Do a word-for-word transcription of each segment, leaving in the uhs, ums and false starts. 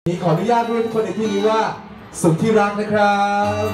ขออนุญาตเรียกทุกคนในที่นี้ว่าสุดที่รักนะครับ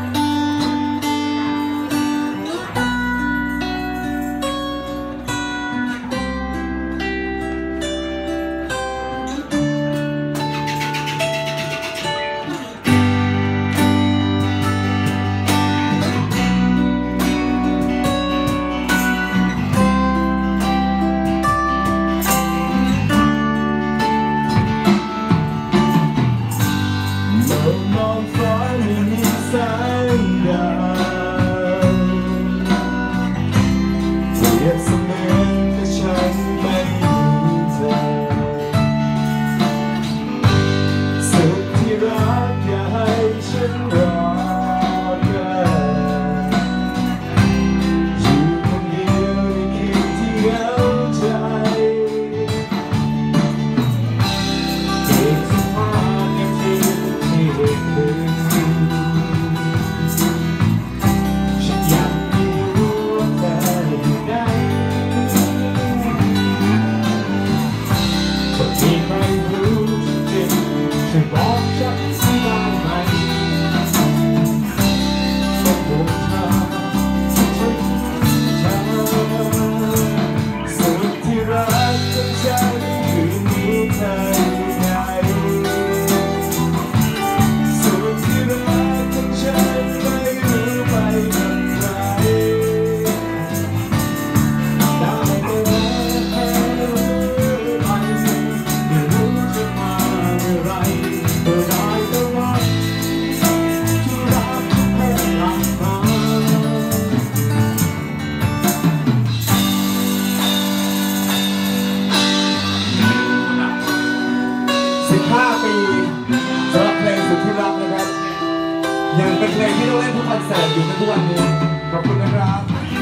สิบห้าปีสำหรับเพลงสุดที่รักนะครับยังเป็นเพลงที่เราเล่นทุกคอนเสิร์ตอยู่ในทุกวันนี้ขอบคุณนะครับ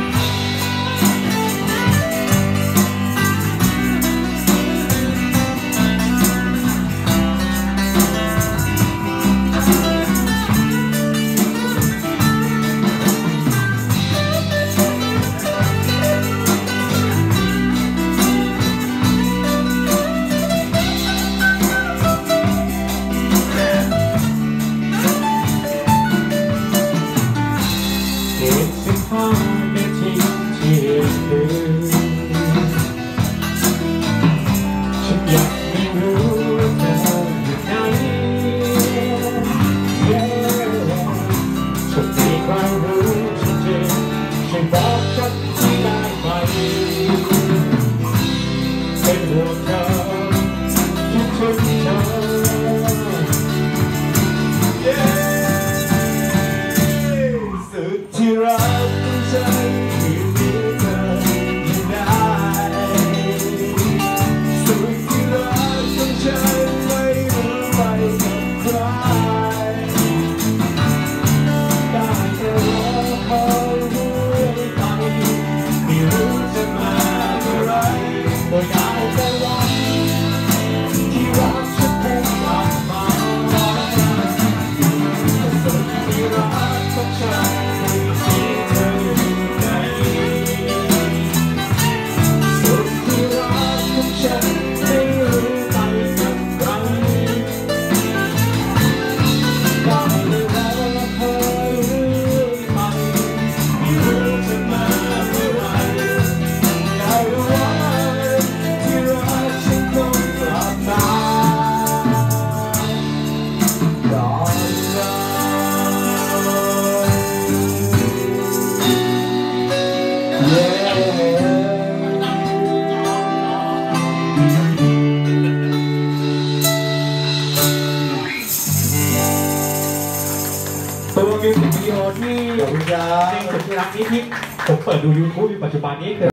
ตัวมิวสิกวิดีโอที่เพลงสุดที่รักนี้ที่ผมเปิดดู ยูทูบ อยู่ปัจจุบันนี้คือ